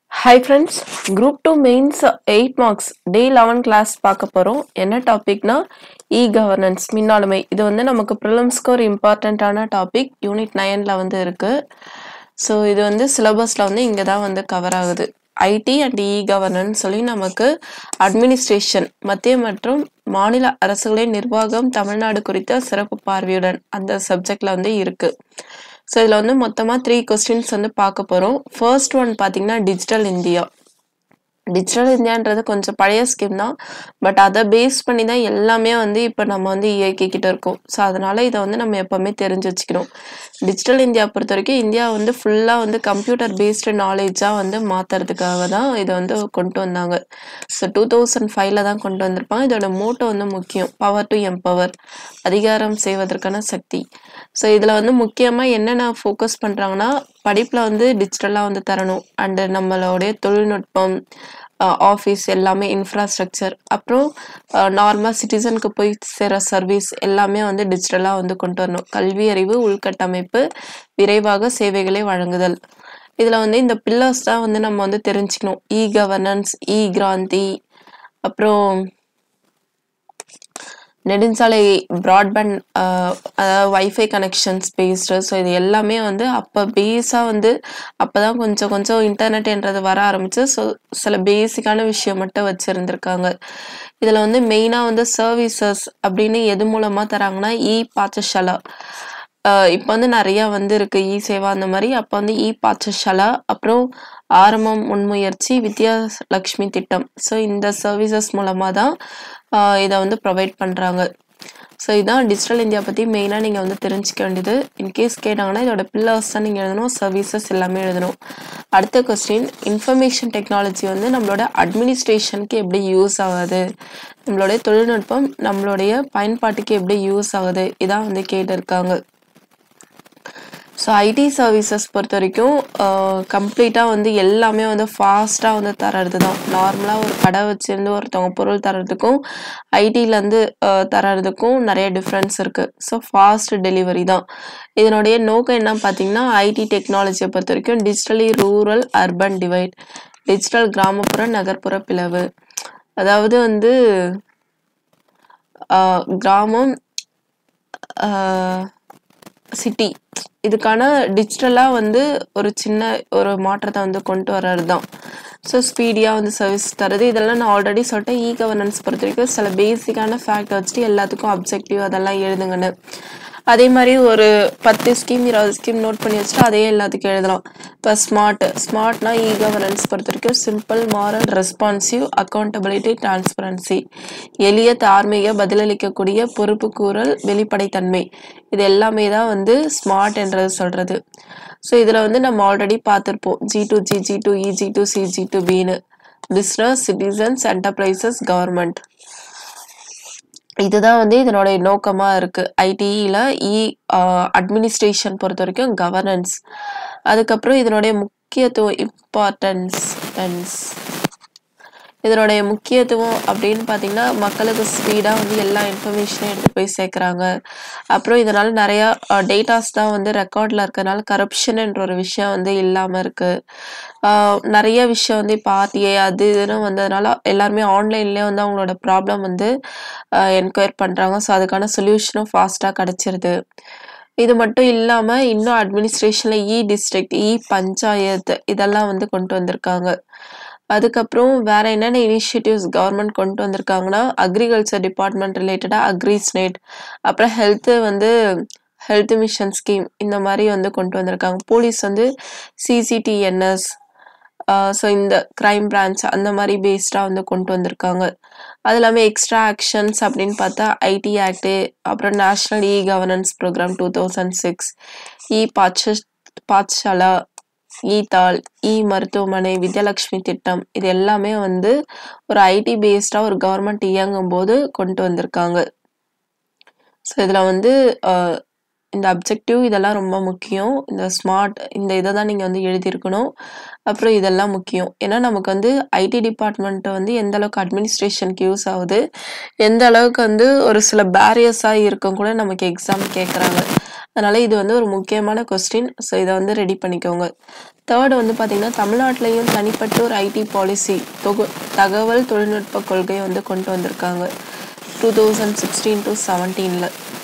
Hi friends, Group 2 Mains 8 marks Day 11 class பார்க்க போறோம். என்ன டாபிக்னா e-governance மின்னாளுமை. இது வந்து நமக்கு prelims-க்கு ஒரு இம்பார்ட்டன்ட்டான டாபிக் யூனிட் 9ல வந்து இருக்கு. ஸோ இது வந்து சிலபஸ்ல வந்து இங்கே தான் வந்து கவர் ஆகுது. ஐடி அண்ட் e-governance சொல்லி நமக்கு அட்மினிஸ்ட்ரேஷன் மத்திய மற்றும் மாநில அரசுகளின் நிர்வாகம் தமிழ்நாடு குறித்த சிறப்பு பார்வையுடன் அந்த சப்ஜெக்ட்ல வந்து இருக்கு. ஸோ இதில் வந்து மொத்தமாக 3 கொஸ்டின்ஸ் வந்து பார்க்க போகிறோம். ஃபர்ஸ்ட் ஒன் பார்த்தீங்கன்னா டிஜிட்டல் இந்தியா. டிஜிட்டல் இந்தியான்றது கொஞ்சம் பழைய ஸ்கீம் தான், பட் அதை பேஸ் பண்ணி தான் எல்லாமே வந்து இப்போ நம்ம வந்து இயக்கிக்கிட்டு இருக்கோம். ஸோ அதனால இதை வந்து நம்ம எப்போவுமே தெரிஞ்சு வச்சுக்கணும். டிஜிட்டல் இந்தியா பொறுத்த வரைக்கும் இந்தியா வந்து ஃபுல்லாக வந்து கம்ப்யூட்டர் பேஸ்டு நாலேஜாக வந்து மாற்றுறதுக்காக தான் இதை வந்து கொண்டு வந்தாங்க. ஸோ 2005ல் தான் கொண்டு வந்திருப்பாங்க. இதோட மோட்டோ வந்து முக்கியம், பவர் டு எம்பவர், அதிகாரம் செய்வதற்கான சக்தி. ஸோ இதில் வந்து முக்கியமாக என்னென்ன ஃபோக்கஸ் பண்ணுறாங்கன்னா படிப்பில் வந்து டிஜிட்டலாக வந்து தரணும், அண்டு நம்மளுடைய தொழில்நுட்பம், ஆஃபீஸ் எல்லாமே இன்ஃப்ராஸ்ட்ரக்சர், அப்புறம் நார்மலாக சிட்டிசனுக்கு போய் சேர சர்வீஸ் எல்லாமே வந்து டிஜிட்டலாக வந்து கொண்டு வரணும். கல்வி அறிவு உள்கட்டமைப்பு விரைவாக சேவைகளை வழங்குதல். இதில் வந்து இந்த பில்லர்ஸ் தான் வந்து நம்ம வந்து தெரிஞ்சுக்கணும். e-governance, e-கிராந்தி, அப்புறம் நெடுஞ்சாலை ப்ராட்பேண்ட், அதாவது வைஃபை கனெக்ஷன்ஸ் பேஸ்டு. ஸோ இது எல்லாமே வந்து அப்போ பேஸாக வந்து அப்போ தான் கொஞ்சம் கொஞ்சம் இன்டர்நெட்ன்றது வர ஆரம்பிச்சு. ஸோ சில பேசிக்கான விஷயம் மட்டும் வச்சுருந்துருக்காங்க. இதில் வந்து மெயினாக வந்து சர்வீசஸ் அப்படின்னு எது மூலமாக தராங்கன்னா பாச்சசாலா. இப்போ வந்து நிறையா வந்து இருக்குது இ சேவா அந்த மாதிரி. அப்போ வந்து பாச்சசாலா, அப்புறம் ஆரம்பம் முன்முயற்சி, வித்யாலக்ஷ்மி திட்டம். ஸோ இந்த சர்வீசஸ் மூலமாக தான் இதை வந்து ப்ரொவைட் பண்ணுறாங்க. ஸோ இதுதான் டிஜிட்டல் இந்தியா பற்றி மெயினாக நீங்கள் வந்து தெரிஞ்சுக்க வேண்டியது. இன்கேஸ் கேட்டாங்கன்னா இதோட பில்லர்ஸ் தான் நீங்கள் எழுதணும், சர்வீசஸ் எல்லாமே எழுதணும். அடுத்த கொஸ்டின், இன்ஃபர்மேஷன் டெக்னாலஜி வந்து நம்மளோட அட்மினிஸ்ட்ரேஷனுக்கு எப்படி யூஸ் ஆகுது, நம்மளுடைய தொழில்நுட்பம் நம்மளுடைய பயன்பாட்டுக்கு எப்படி யூஸ் ஆகுது, இதான் வந்து கேட்டிருக்காங்க. ஸோ ஐடி சர்வீசஸ் பொறுத்த வரைக்கும் கம்ப்ளீட்டாக வந்து எல்லாமே வந்து ஃபாஸ்ட்டாக வந்து தர்றது தான். நார்மலாக ஒரு கடை வச்சுருந்து ஒருத்தவங்க பொருள் தர்றதுக்கும் ஐடியிலேருந்து தர்றதுக்கும் நிறைய டிஃப்ரென்ஸ் இருக்குது. ஸோ ஃபாஸ்ட் டெலிவரி தான் இதனுடைய நோக்கம். என்ன பார்த்தீங்கன்னா ஐடி டெக்னாலஜியை பொறுத்த வரைக்கும் digitally rural urban divide, digital கிராமப்புற நகர்ப்புற பிளவு. அதாவது வந்து கிராமம் சிட்டி இதுக்கான டிஜிட்டலாக வந்து ஒரு சின்ன ஒரு மாற்றத்தை வந்து கொண்டு வர்றது தான். ஸோ ஸ்பீடியாக வந்து சர்வீஸ் தருது. இதெல்லாம் நான் ஆல்ரெடி சொல்லிட்டேன். e-governance பொறுத்த வரைக்கும் சில பேசிக்கான ஃபேக்ட் வச்சுட்டு எல்லாத்துக்கும் அப்ஜெக்டிவ் அதெல்லாம் எழுதுங்கன்னு. அதே மாதிரி ஒரு 10 ஸ்கீம் 20 ஸ்கீம் நோட் பண்ணி வச்சுட்டு அதையே எல்லாத்துக்கும் எழுதலாம். இப்போ ஸ்மார்ட்னா e-governance பொறுத்த வரைக்கும் simple, moral, responsive, accountability, transparency, எளிய, தார்மீக, பதிலளிக்கக்கூடிய, பொறுப்புக்கூறல், வெளிப்படைத்தன்மை. இது எல்லாமே தான் வந்து ஸ்மார்ட் என்றது சொல்கிறது. ஸோ இதில் வந்து நம்ம ஆல்ரெடி பார்த்துருப்போம் G2G, G2E, G2C, G2Bன்னு. Business, citizens, enterprises, government. இதுதான் வந்து இதனுடைய நோக்கமாக இருக்குது. ஐடியில் அட்மினிஸ்ட்ரேஷன் பொறுத்த வரைக்கும் கவர்னன்ஸ். அதுக்கப்புறம் இதனுடைய முக்கியத்துவம் இதனுடைய முக்கியத்துவம் அப்படின்னு பார்த்தீங்கன்னா மக்களுக்கு ஸ்பீடாக வந்து எல்லா இன்ஃபர்மேஷனையும் எடுத்து போய் சேர்க்குறாங்க. அப்புறம் இதனால் நிறையா டேட்டாஸ் தான் வந்து ரெக்கார்டில் இருக்கிறதுனால கரப்ஷன்ன்ற ஒரு விஷயம் வந்து இல்லாமல் இருக்குது. நிறைய விஷயம் வந்து இப்போ ஆர்டிஐ அது இதுன்னு வந்ததுனால எல்லாருமே ஆன்லைன்லேயே வந்து அவங்களோட ப்ராப்ளம் வந்து என்கொயர் பண்ணுறாங்க. ஸோ அதுக்கான சொல்யூஷனும் ஃபாஸ்ட்டாக கிடச்சிருது. இது மட்டும் இல்லாமல் இன்னும் அட்மினிஸ்ட்ரேஷனில் டிஸ்ட்ரிக்ட், பஞ்சாயத்து இதெல்லாம் வந்து கொண்டு வந்திருக்காங்க. அதுக்கப்புறம் வேற என்னென்ன இனிஷியேட்டிவ்ஸ் கவர்மெண்ட் கொண்டு வந்திருக்காங்கன்னா அக்ரிகல்ச்சர் டிபார்ட்மெண்ட் ரிலேட்டடாக அக்ரிஸ்னேட், அப்புறம் ஹெல்த் மிஷன் ஸ்கீம் இந்த மாதிரி வந்து கொண்டு வந்திருக்காங்க. போலீஸ் வந்து CCTNS, ஸோ இந்த கிரைம் பிரான்ச் அந்த மாதிரி பேஸ்டாக வந்து கொண்டு வந்திருக்காங்க. அது இல்லாமல் எக்ஸ்ட்ரா ஆக்ஷன்ஸ் அப்படின்னு பார்த்தா ஐடி ஆக்டு, அப்புறம் நேஷ்னல் e-governance ப்ரோக்ராம் 2006, பாட்சாலா, தாள், மருத்துவமனை, வித்யாலக்ஷ்மி திட்டம். இது எல்லாமே வந்து ஒரு ஐடி பேஸ்டாக ஒரு கவர்மெண்ட் இயங்கும் போது கொண்டு வந்திருக்காங்க. ஸோ இதில் வந்து இந்த அப்ஜெக்டிவ் இதெல்லாம் ரொம்ப முக்கியம். இந்த ஸ்மார்ட் இந்த இதை தான் நீங்கள் வந்து எழுதியிருக்கணும். அப்புறம் இதெல்லாம் முக்கியம். ஏன்னா நமக்கு வந்து ஐடி டிபார்ட்மெண்ட்டை வந்து எந்த அளவுக்கு அட்மினிஸ்ட்ரேஷனுக்கு யூஸ் ஆகுது, எந்த அளவுக்கு வந்து ஒரு சில பேரியர்ஸாக இருக்கும் கூட நமக்கு எக்ஸாம் கேட்குறாங்க. அதனால இது வந்து ஒரு முக்கியமான கொஸ்டின். ஸோ இதை வந்து ரெடி பண்ணிக்கோங்க. தேர்ட் வந்து பார்த்தீங்கன்னா தமிழ்நாட்டிலையும் தனிப்பட்ட ஒரு ஐடி பாலிசி தகவல் தொழில்நுட்ப கொள்கையை வந்து கொண்டு வந்திருக்காங்க 2016 to 17ல.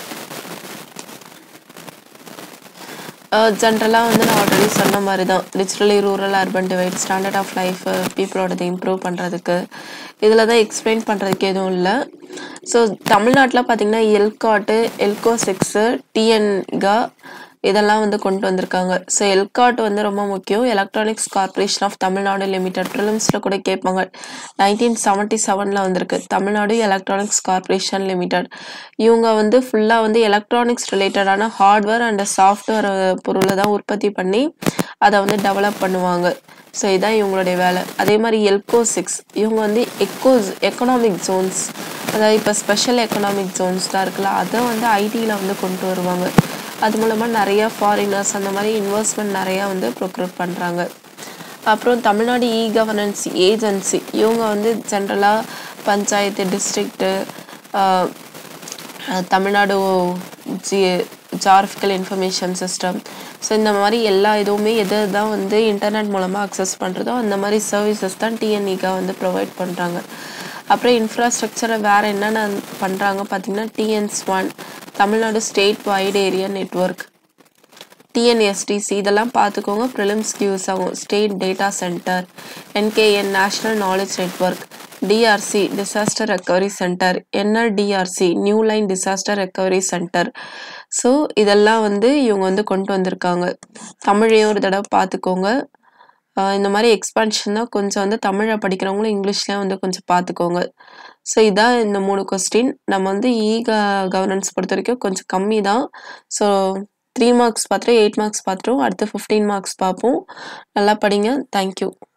ஜென்ரலாக வந்து நான் ஆல்ரெடி சொன்ன மாதிரி தான் digitally rural urban divide standard of life பீப்புளோடது இம்ப்ரூவ் பண்ணுறதுக்கு இதில் தான் எக்ஸ்பிளைன் பண்ணுறதுக்கு எதுவும் இல்லை. ஸோ தமிழ்நாட்டில் பார்த்தீங்கன்னா எல்காட்டு எல்கோ 6 டிஎன்கா இதெல்லாம் வந்து கொண்டு வந்திருக்காங்க. ஸோ எல்காட் வந்து ரொம்ப முக்கியம். Electronics corporation of Tamil Nadu limited ப்ரிலிம்ஸில் கூட கேட்பாங்க. 1977ல் வந்திருக்கு தமிழ்நாடு எலக்ட்ரானிக்ஸ் கார்பரேஷன் லிமிடெட். இவங்க வந்து ஃபுல்லாக வந்து எலக்ட்ரானிக்ஸ் ரிலேட்டடான ஹார்ட்வேர் அண்ட் சாஃப்ட்வேர் பொருளை தான் உற்பத்தி பண்ணி அதை வந்து டெவலப் பண்ணுவாங்க. ஸோ இதுதான் இவங்களுடைய வேலை. அதே மாதிரி எல்கோ 6 இவங்க வந்து எக்கனாமிக் ஜோன்ஸ், அதாவது இப்போ ஸ்பெஷல் எக்கனாமிக் ஜோன்ஸ் தான் இருக்குல்ல, அதை வந்து ஐடியில் வந்து கொண்டு வருவாங்க. அது மூலமாக நிறையா ஃபாரினர்ஸ் அந்த மாதிரி இன்வெஸ்ட்மெண்ட் நிறையா வந்து ப்ரொக்யூர் பண்ணுறாங்க. அப்புறம் தமிழ்நாடு கவர்னன்ஸ் ஏஜென்சி இவங்க வந்து ஜென்ரலாக panchayat district Tamil Nadu geographical information system, so இந்த மாதிரி எல்லா இதுவுமே எது தான் வந்து இன்டர்நெட் மூலமாக அக்சஸ் பண்ணுறதோ அந்த மாதிரி சர்வீசஸ் தான் டிஎன்இகா வந்து ப்ரொவைட் பண்ணுறாங்க. அப்புறம் இன்ஃப்ராஸ்ட்ரக்சரை வேறு என்னென்ன பண்ணுறாங்க பார்த்தீங்கன்னா TN1 Tamil Nadu state wide area network, TNSTC இதெல்லாம் பார்த்துக்கோங்க, ப்ரிலிம்ஸ்க்கு யூஸ் ஆகும். State data centre, NKN national knowledge network, DRC disaster recovery centre, NLDRC new line disaster recovery centre. So இதெல்லாம் வந்து இவங்க வந்து கொண்டு வந்திருக்காங்க. தமிழையும் ஒரு தடவை பார்த்துக்கோங்க. இந்த மாதிரி எக்ஸ்பான்ஷன் தான் கொஞ்சம் வந்து தமிழை படிக்கிறவங்களும் இங்கிலீஷ்லேயும் வந்து கொஞ்சம் பார்த்துக்கோங்க. ஸோ இதான் இந்த 3 கொஸ்டின். நம்ம வந்து கவர்னன்ஸ் பொறுத்த வரைக்கும் கொஞ்சம் கம்மி தான். ஸோ 3 மார்க்ஸ் பார்த்துட்டு 8 மார்க்ஸ் பார்த்துட்டோம். அடுத்து 15 மார்க்ஸ் பார்ப்போம். நல்லா படிங்க. தேங்க்யூ.